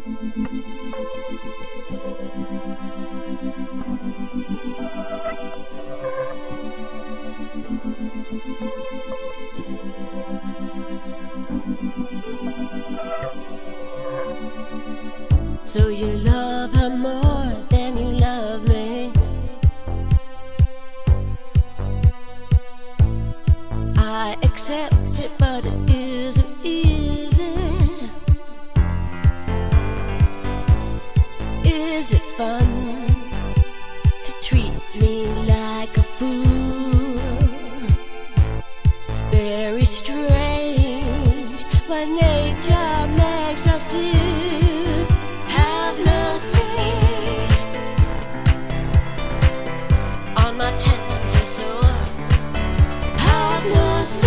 So you love her more than you love me. I accept it, but it isn't easy. Is it fun to treat me like a fool? Very strange, but nature makes us do. Have mercy on my tender soul. Have mercy,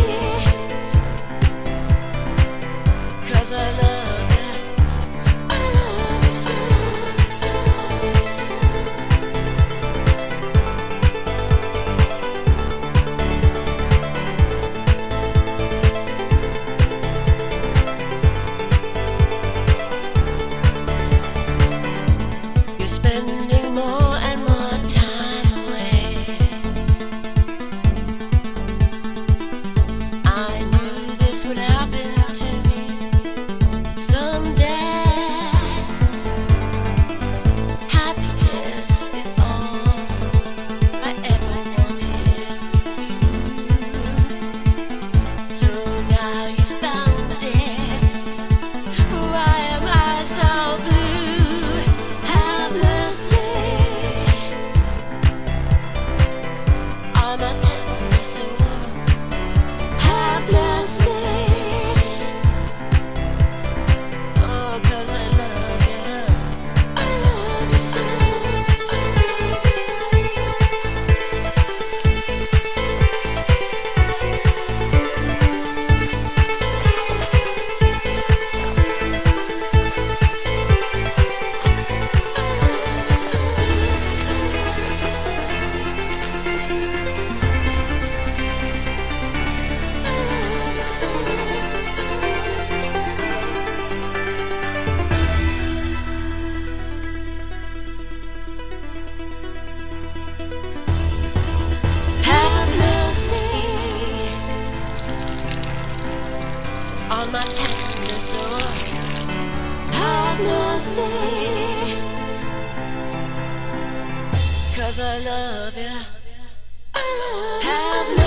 'cause I love you. I love you so, so, so. You're spending more and more time away. I knew this would happen to me someday. Happiness is all I ever wanted for you. So now you found it. Why am I so blue? Have mercy on my tender soul. Have mercy, oh, 'cause I love you. I love you so, so, so. Have mercy on my tender soul. Have mercy, 'cause I love you. I love you. Have mercy.